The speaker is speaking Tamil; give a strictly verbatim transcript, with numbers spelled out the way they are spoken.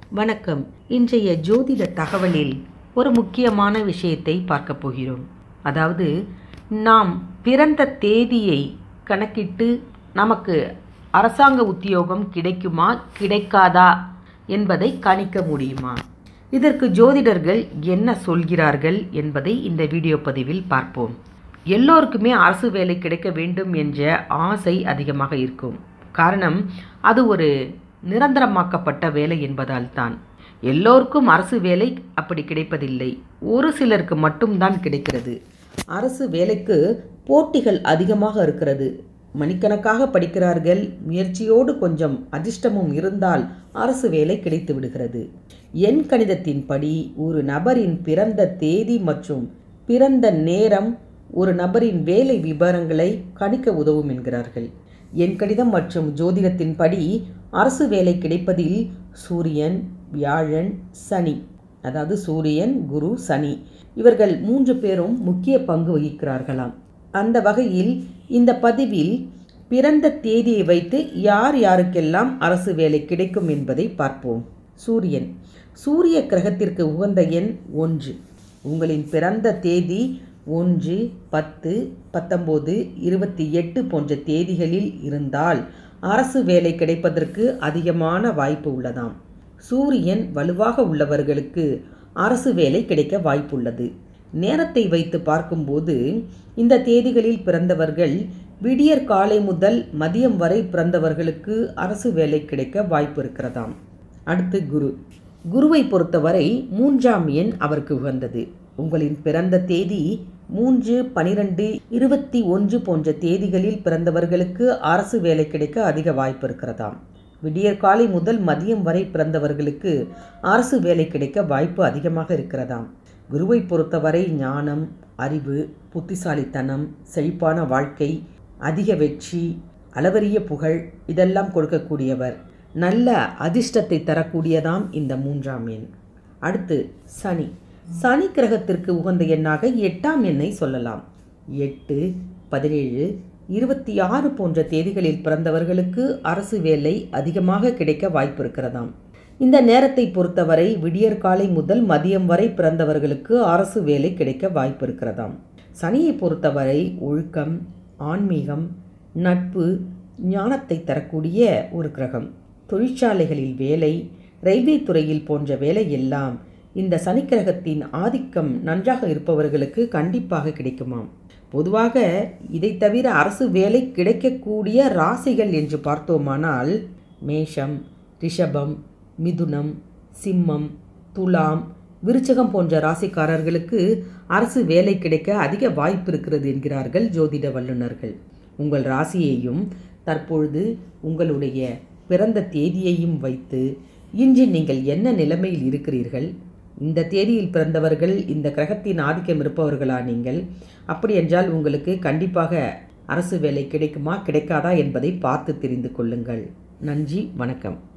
வணக்கம். இன்றைய ஜோதிட தகவலில் ஒரு முக்கியமான விஷயத்தை பார்க்க போகிறோம். அதாவது, நாம் பிறந்த தேதியை கணக்கிட்டு நமக்கு அரசாங்க உத்தியோகம் கிடைக்குமா கிடைக்காதா என்பதை கணிக்க முடியுமா? இதற்கு ஜோதிடர்கள் என்ன சொல்கிறார்கள் என்பதை இந்த வீடியோ பதிவில் பார்ப்போம். எல்லோருக்குமே அரசு வேலை கிடைக்க வேண்டும் என்ற ஆசை அதிகமாக இருக்கும். காரணம், அது ஒரு நிரந்தரமாக்கப்பட்ட வேலை என்பதால் தான். எல்லோருக்கும் அரசு வேலை அப்படி கிடைப்பதில்லை. ஒரு சிலருக்கு மட்டும்தான் கிடைக்கிறது. அரசு வேலைக்கு போட்டிகள் அதிகமாக இருக்கிறது. மணிக்கணக்காக படிக்கிறார்கள். முயற்சியோடு கொஞ்சம் அதிர்ஷ்டமும் இருந்தால் அரசு வேலை கிடைத்து விடுகிறது. எண் கணிதத்தின்படி ஒரு நபரின் பிறந்த தேதி மற்றும் பிறந்த நேரம் ஒரு நபரின் வேலை விவரங்களை கணிக்க உதவும் என்கிறார்கள். எண்கணிதம் மற்றும் ஜோதிடத்தின்படி அரசு வேலை கிடைப்பதில் சூரியன், வியாழன், சனி, அதாவது சூரியன், குரு, சனி இவர்கள் மூன்று பேரும் முக்கிய பங்கு வகிக்கிறார்களாம். அந்த வகையில் இந்த பதிவில் பிறந்த தேதியை வைத்து யார் யாருக்கெல்லாம் அரசு வேலை கிடைக்கும் என்பதை பார்ப்போம். சூரியன். சூரிய கிரகத்திற்கு உகந்த எண் ஒன்று. உங்களின் பிறந்த தேதி ஒன்று, பத்து, பத்தொம்போது, இருபத்தி எட்டு போன்ற தேதிகளில் இருந்தால் அரசு வேலை கிடைப்பதற்கு அதிகமான வாய்ப்பு உள்ளதாம். சூரியன் வலுவாக உள்ளவர்களுக்கு அரசு வேலை கிடைக்க வாய்ப்புள்ளது. நேரத்தை வைத்து பார்க்கும்போது இந்த தேதிகளில் பிறந்தவர்கள் விடியற் காலை முதல் மதியம் வரை பிறந்தவர்களுக்கு அரசு வேலை கிடைக்க வாய்ப்பு இருக்கிறதாம். அடுத்து குரு. குருவை பொறுத்தவரை மூன்றாம் எண் அவருக்கு உகந்தது. உங்களின் பிறந்த தேதி மூன்று, பனிரெண்டு, இருபத்தி ஒன்று போன்ற தேதிகளில் பிறந்தவர்களுக்கு அரசு வேலை கிடைக்க அதிக வாய்ப்பு இருக்கிறதாம். விடியற்காலை முதல் மதியம் வரை பிறந்தவர்களுக்கு அரசு வேலை கிடைக்க வாய்ப்பு அதிகமாக இருக்கிறதாம். குருவை பொறுத்தவரை ஞானம், அறிவு, புத்திசாலித்தனம், செழிப்பான வாழ்க்கை, அதிக வெற்றி, அளவரிய புகழ் இதெல்லாம் கொடுக்கக்கூடியவர். நல்ல அதிர்ஷ்டத்தை தரக்கூடியதாம் இந்த மூன்றாம் எண். அடுத்து சனி. சனி கிரகத்திற்கு உகந்த எண்ணாக எட்டாம் எண்ணை சொல்லலாம். எட்டு, பதினேழு, இருபத்தி ஆறு போன்ற தேதிகளில் பிறந்தவர்களுக்கு அரசு வேலை அதிகமாக கிடைக்க வாய்ப்பு இருக்கிறதாம். இந்த நேரத்தை பொறுத்தவரை விடியற்காலை முதல் மதியம் வரை பிறந்தவர்களுக்கு அரசு வேலை கிடைக்க வாய்ப்பு இருக்கிறதாம். சனியை பொறுத்தவரை ஒழுக்கம், ஆன்மீகம், நட்பு, ஞானத்தை தரக்கூடிய ஒரு கிரகம். தொழிற்சாலைகளில் வேலை, ரயில்வே துறையில் போன்ற வேலை எல்லாம் இந்த சனிக்கிரகத்தின் ஆதிக்கம் நன்றாக இருப்பவர்களுக்கு கண்டிப்பாக கிடைக்குமாம். பொதுவாக இதை தவிர அரசு வேலை கிடைக்கக்கூடிய ராசிகள் என்று பார்த்தோமானால் மேஷம், ரிஷபம், மிதுனம், சிம்மம், துலாம், விருச்சகம் போன்ற ராசிக்காரர்களுக்கு அரசு வேலை கிடைக்க அதிக வாய்ப்பு இருக்கிறது என்கிறார்கள் ஜோதிட வல்லுநர்கள். உங்கள் ராசியையும் தற்பொழுது உங்களுடைய பிறந்த தேதியையும் வைத்து இன்று நீங்கள் என்ன நிலைமையில் இருக்கிறீர்கள், இந்த தேதியில் பிறந்தவர்கள் இந்த கிரகத்தின் ஆதிக்கம் இருப்பவர்களா நீங்கள், அப்படி என்றால் உங்களுக்கு கண்டிப்பாக அரசு வேலை கிடைக்குமா கிடைக்காதா என்பதை பார்த்து தெரிந்து கொள்ளுங்கள். நன்றி, வணக்கம்.